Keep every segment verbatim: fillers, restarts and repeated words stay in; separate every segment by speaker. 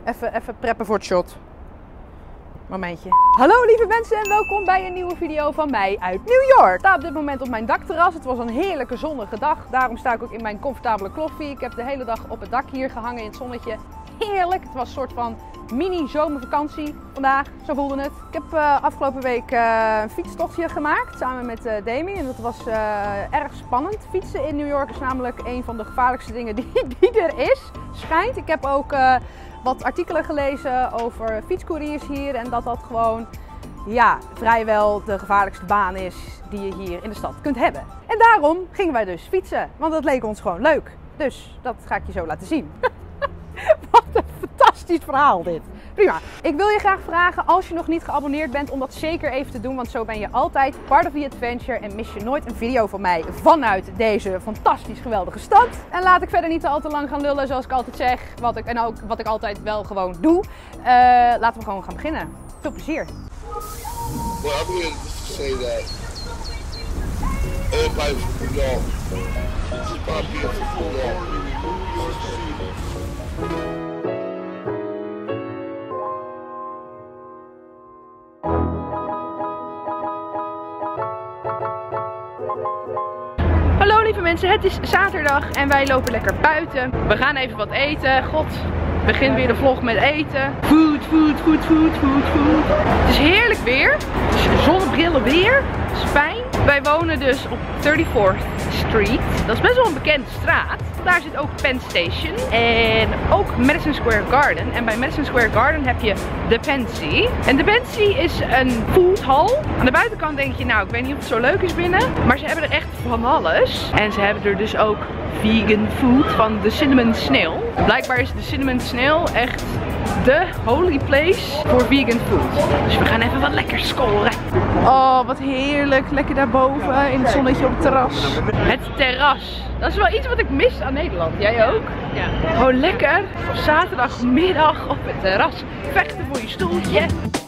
Speaker 1: Even, even preppen voor het shot. Momentje. Hallo lieve mensen en welkom bij een nieuwe video van mij uit New York. Ik sta op dit moment op mijn dakterras. Het was een heerlijke zonnige dag. Daarom sta ik ook in mijn comfortabele kloffie. Ik heb de hele dag op het dak hier gehangen in het zonnetje. Heerlijk. Het was een soort van mini zomervakantie vandaag. Zo voelde het. Ik heb uh, afgelopen week uh, een fietstochtje gemaakt samen met uh, Demi. En dat was uh, erg spannend. Fietsen in New York is namelijk een van de gevaarlijkste dingen die, die er is. Schijnt. Ik heb ook uh, wat artikelen gelezen over fietscouriers hier. En dat dat gewoon ja, vrijwel de gevaarlijkste baan is die je hier in de stad kunt hebben. En daarom gingen wij dus fietsen. Want dat leek ons gewoon leuk. Dus dat ga ik je zo laten zien. Wat een fantastisch verhaal dit. Prima. Ik wil je graag vragen, als je nog niet geabonneerd bent, om dat zeker even te doen. Want zo ben je altijd part of the adventure en mis je nooit een video van mij vanuit deze fantastisch geweldige stad. En laat ik verder niet al te lang gaan lullen, zoals ik altijd zeg. Wat ik, en ook wat ik altijd wel gewoon doe. Uh, laten we gewoon gaan beginnen. Veel plezier.
Speaker 2: Well, I'm here to say that everybody from New York, this is my beautiful New York.
Speaker 1: Hallo lieve mensen, het is zaterdag en wij lopen lekker buiten. We gaan even wat eten. God, begin weer de vlog met eten. Food, food, food, food, food, food. Het is heerlijk weer. Het is zonnebrillen weer. Het is fijn. Wij wonen dus op thirty-fourth Street. Dat is best wel een bekende straat. Daar zit ook Penn Station en ook Madison Square Garden. En bij Madison Square Garden heb je de Pensy. En de Pensy is een foodhal. Aan de buitenkant denk je, nou, ik weet niet of het zo leuk is binnen. Maar ze hebben er echt van alles. En ze hebben er dus ook vegan food van de Cinnamon Snail. Blijkbaar is de Cinnamon Snail echt de holy place voor vegan food. Dus we gaan even wat lekker scoren. Oh, wat heerlijk. Lekker daarboven in het zonnetje op het terras. Het terras. Dat is wel iets wat ik mis aan Nederland. Jij ook? Ja. Gewoon lekker op zaterdagmiddag op het terras. Vechten voor je stoeltje.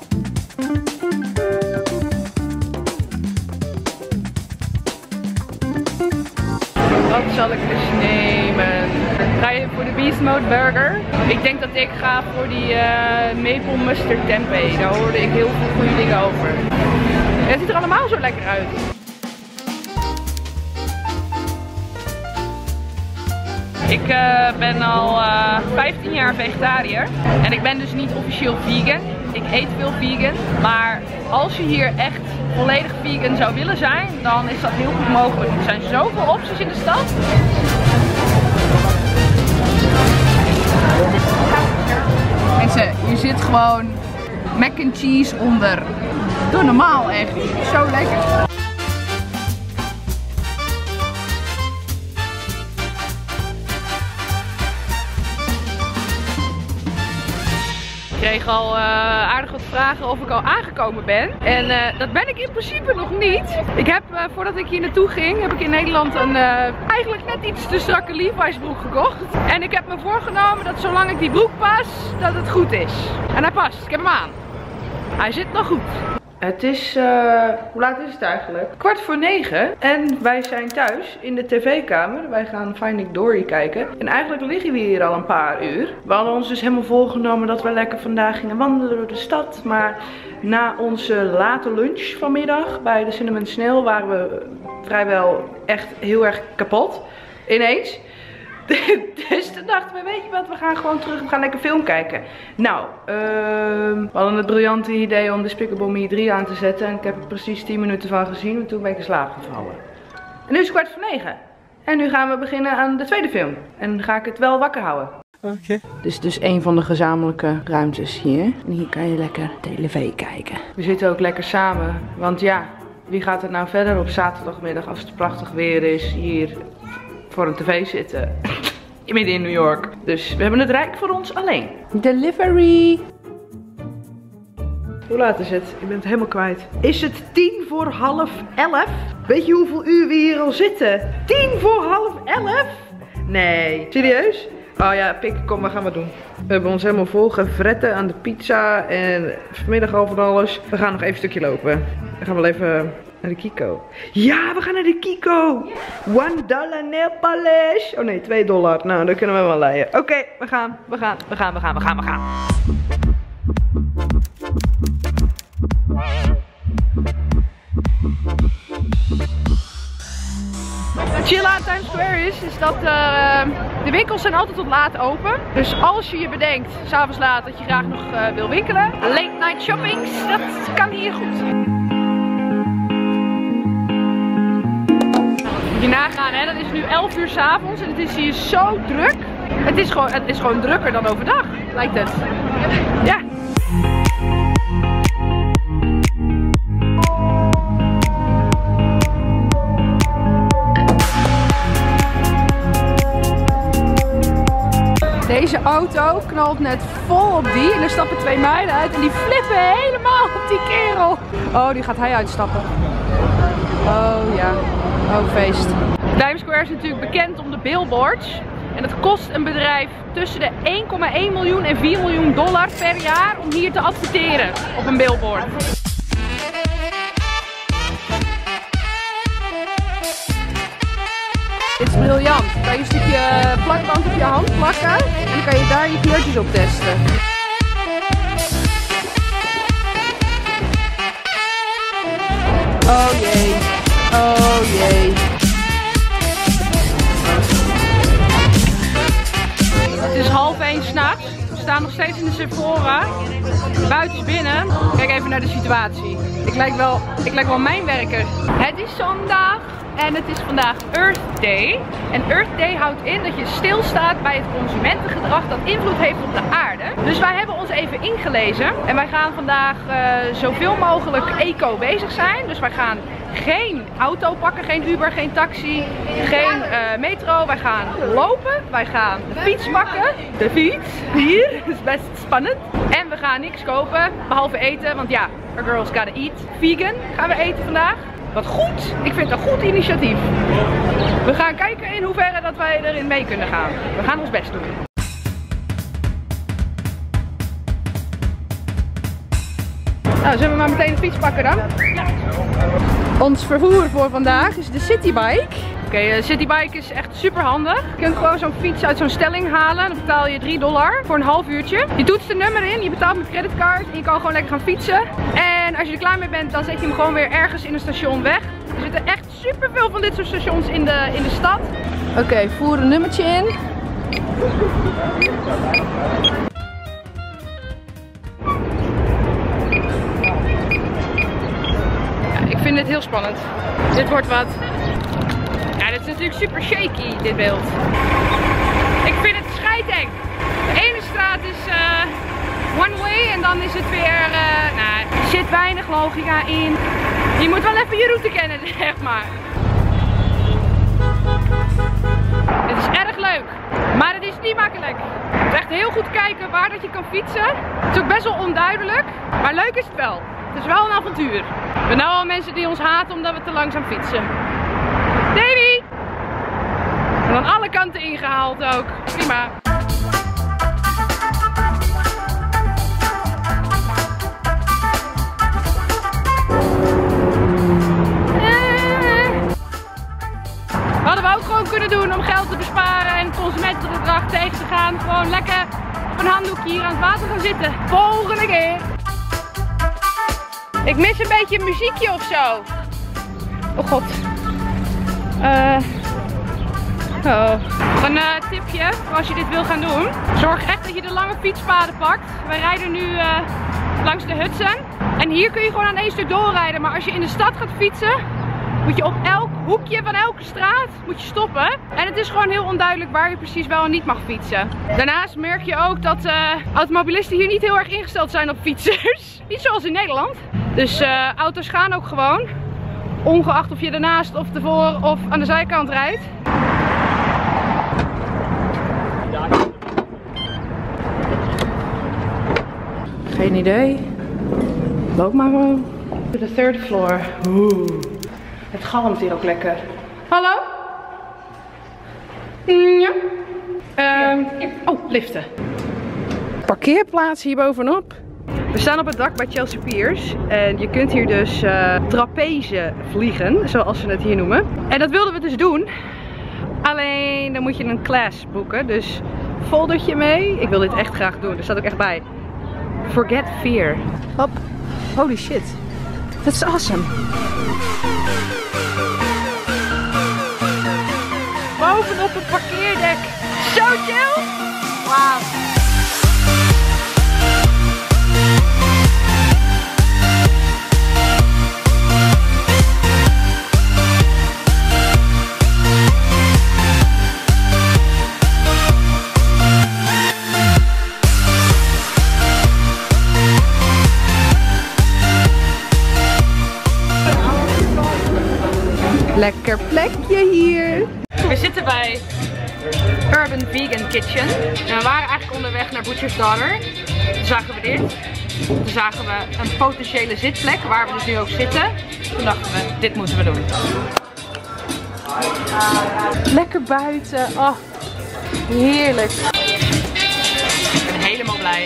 Speaker 1: Wat zal ik dus nemen? Ga je voor de Beast Mode Burger? Ik denk dat ik ga voor die uh, Maple Mustard Tempeh. Daar hoorde ik heel veel goede dingen over. Het ziet er allemaal zo lekker uit. Ik uh, ben al uh, vijftien jaar vegetariër en ik ben dus niet officieel vegan. Ik eet veel vegan, maar als je hier echt volledig vegan zou willen zijn, dan is dat heel goed mogelijk. Er zijn zoveel opties in de stad. Mensen, hier zit gewoon mac and cheese onder. Doe normaal echt. Zo lekker. Ik kreeg al uh, aardig wat vragen of ik al aangekomen ben. En uh, dat ben ik in principe nog niet. Ik heb, uh, voordat ik hier naartoe ging, heb ik in Nederland een uh, eigenlijk net iets te strakke Levi's broek gekocht. En ik heb me voorgenomen dat zolang ik die broek pas, dat het goed is. En hij past. Ik heb hem aan. Hij zit nog goed. Het is, uh, hoe laat is het eigenlijk? Kwart voor negen en wij zijn thuis in de tv-kamer. Wij gaan Finding Dory kijken. En eigenlijk liggen we hier al een paar uur. We hadden ons dus helemaal voorgenomen dat we lekker vandaag gingen wandelen door de stad. Maar na onze late lunch vanmiddag bij de Cinnamon Snail waren we vrijwel echt heel erg kapot. Ineens. Dus toen dachten we, weet je wat, we gaan gewoon terug, we gaan lekker film kijken. Nou, uh, we hadden het briljante idee om Despicable Me drie aan te zetten. En ik heb er precies tien minuten van gezien en toen ben ik in slaap gevallen. En nu is het kwart voor negen. En nu gaan we beginnen aan de tweede film. En dan ga ik het wel wakker houden. Oké. Okay. Dit is dus een van de gezamenlijke ruimtes hier. En hier kan je lekker tv kijken. We zitten ook lekker samen, want ja, wie gaat er nou verder op zaterdagmiddag als het prachtig weer is hier voor een tv zitten midden in New York. Dus we hebben het rijk voor ons alleen. Delivery. Hoe laat is het? Ik ben het helemaal kwijt. Is het tien voor half elf? Weet je hoeveel uur we hier al zitten? Tien voor half elf? Nee. Serieus? Oh ja, pik, kom, we gaan wat doen. We hebben ons helemaal vol gefretten aan de pizza en vanmiddag al van alles. We gaan nog even een stukje lopen. We gaan wel even Naar de Kiko. Ja, we gaan naar de Kiko. One dollar Nepalese. Oh nee, twee dollar. Nou, dat kunnen we wel leiden. Oké, okay, we gaan, we gaan, we gaan, we gaan, we gaan, we gaan. Het chill aan Times Square is, is dat uh, de winkels zijn altijd tot laat open. Dus als je je bedenkt, s'avonds laat, dat je graag nog uh, wil winkelen. Late night shoppings, dat kan hier goed. Moet je nagaan, hè? Dat is nu elf uur 's avonds en het is hier zo druk. Het is gewoon, het is gewoon drukker dan overdag, lijkt het. Ja. Deze auto knalt net vol op die en er stappen twee meiden uit en die flippen helemaal op die kerel. Oh, die gaat hij uitstappen. Oh ja, oh feest. Times Square is natuurlijk bekend om de billboards. En het kost een bedrijf tussen de één komma één miljoen en vier miljoen dollar per jaar om hier te adverteren op een billboard. Dit is briljant. Dan kan je een stukje plakband op je hand plakken en dan kan je daar je kleurtjes op testen. Oh jee. Oh jee. Het is half één 's nachts. We staan nog steeds in de Sephora. Buiten is binnen. Kijk even naar de situatie. Ik lijk wel, ik lijk wel mijnwerker. Het is zondag. En het is vandaag Earth Day. En Earth Day houdt in dat je stilstaat bij het consumentengedrag dat invloed heeft op de aarde. Dus wij hebben ons even ingelezen. En wij gaan vandaag uh, zoveel mogelijk eco bezig zijn. Dus wij gaan geen auto pakken, geen Uber, geen taxi, geen uh, metro. Wij gaan lopen. Wij gaan de fiets pakken. De fiets. Hier. Dat is best spannend. En we gaan niks kopen, behalve eten. Want ja, our girls gotta eat. Vegan gaan we eten vandaag. Wat goed! Ik vind het een goed initiatief. We gaan kijken in hoeverre dat wij erin mee kunnen gaan. We gaan ons best doen. Nou, zullen we maar meteen de fiets pakken dan? Ja. Ons vervoer voor vandaag is de Citybike. Oké, okay, de Citybike is echt super handig. Je kunt gewoon zo'n fiets uit zo'n stelling halen. Dan betaal je drie dollar voor een half uurtje. Je toetst de nummer in, je betaalt met creditcard en je kan gewoon lekker gaan fietsen. En als je er klaar mee bent, dan zet je hem gewoon weer ergens in een station weg. Er zitten echt super veel van dit soort stations in de, in de stad. Oké, okay, voer een nummertje in. Ja, ik vind dit heel spannend. Dit wordt wat. Ja, dit is natuurlijk super shaky, dit beeld. Ik vind het scheideng. De ene straat is uh, one way en dan is het weer, uh, nou, er zit weinig logica in. Je moet wel even je route kennen, zeg maar. Dit is erg leuk, maar het is niet makkelijk. Het is echt heel goed kijken waar dat je kan fietsen. Het is ook best wel onduidelijk, maar leuk is het wel. Het is wel een avontuur. We hebben nou al mensen die ons haten omdat we te langzaam fietsen. Davy! En aan alle kanten ingehaald ook. Prima. Hadden we ook gewoon kunnen doen om geld te besparen en consumentengedrag tegen te gaan. Gewoon lekker op een handdoekje hier aan het water gaan zitten. Volgende keer. Ik mis een beetje een muziekje of zo. Oh god. Uh, oh. Een uh, tipje voor als je dit wil gaan doen. Zorg echt dat je de lange fietspaden pakt. Wij rijden nu uh, langs de Hudson. En hier kun je gewoon aan één stuk doorrijden. Maar als je in de stad gaat fietsen, moet je op elk hoekje van elke straat moet je stoppen. En het is gewoon heel onduidelijk waar je precies wel en niet mag fietsen. Daarnaast merk je ook dat uh, automobilisten hier niet heel erg ingesteld zijn op fietsers. Niet zoals in Nederland. Dus uh, auto's gaan ook gewoon. Ongeacht of je ernaast of ervoor of aan de zijkant rijdt. Geen idee. Loop maar gewoon. De third floor. Oeh. Het galmt hier ook lekker. Hallo? Ja. Uh, oh, liften. Parkeerplaats hier bovenop. We staan op het dak bij Chelsea Piers en je kunt hier dus uh, trapeze vliegen, zoals ze het hier noemen. En dat wilden we dus doen, alleen dan moet je een class boeken, dus foldertje mee. Ik wil dit echt graag doen, er staat ook echt bij. Forget fear. Hop. Holy shit. Dat is awesome. Bovenop het parkeerdek. Zo chill. Wauw. Lekker plekje hier. We zitten bij Urban Vegan Kitchen. En we waren eigenlijk onderweg naar Butcher's Daughter. Toen zagen we dit. Toen zagen we een potentiële zitplek waar we dus nu ook zitten. Toen dachten we, dit moeten we doen. Lekker buiten. Oh, heerlijk. Ik ben helemaal blij.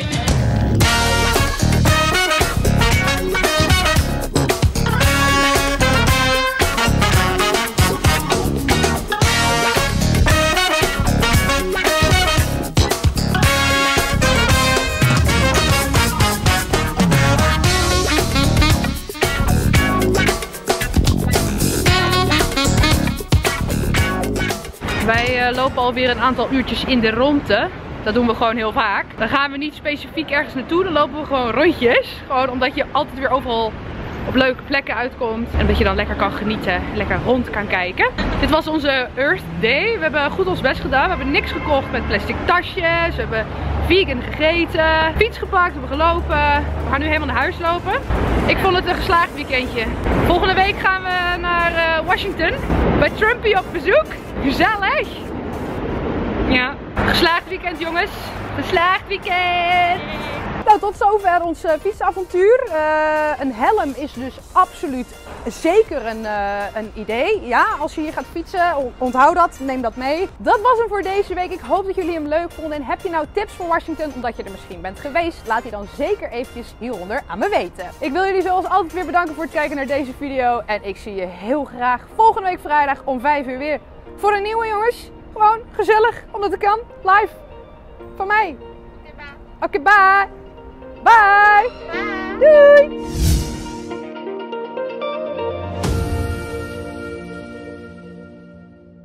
Speaker 1: Wij uh, lopen alweer een aantal uurtjes in de rondte. Dat doen we gewoon heel vaak. Dan gaan we niet specifiek ergens naartoe, dan lopen we gewoon rondjes. Gewoon omdat je altijd weer overal op leuke plekken uitkomt. En dat je dan lekker kan genieten, lekker rond kan kijken. Dit was onze Earth Day. We hebben goed ons best gedaan. We hebben niks gekocht met plastic tasjes. We hebben vegan gegeten, fiets gepakt, we hebben gelopen. We gaan nu helemaal naar huis lopen. Ik vond het een geslaagd weekendje. Volgende week gaan we naar uh, Washington. Bij Trumpy op bezoek. Gezellig. Ja, geslaagd weekend jongens. Geslaagd weekend. Nou, tot zover ons uh, fietsavontuur. Uh, een helm is dus absoluut zeker een, uh, een idee. Ja, als je hier gaat fietsen, onthoud dat, neem dat mee. Dat was hem voor deze week. Ik hoop dat jullie hem leuk vonden. En heb je nou tips voor Washington, omdat je er misschien bent geweest? Laat die dan zeker eventjes hieronder aan me weten. Ik wil jullie zoals altijd weer bedanken voor het kijken naar deze video. En ik zie je heel graag volgende week vrijdag om vijf uur weer voor een nieuwe, jongens. Gewoon gezellig, omdat het kan. Live. Van mij. Oké, okay, bye. Bye. Bye. Doei.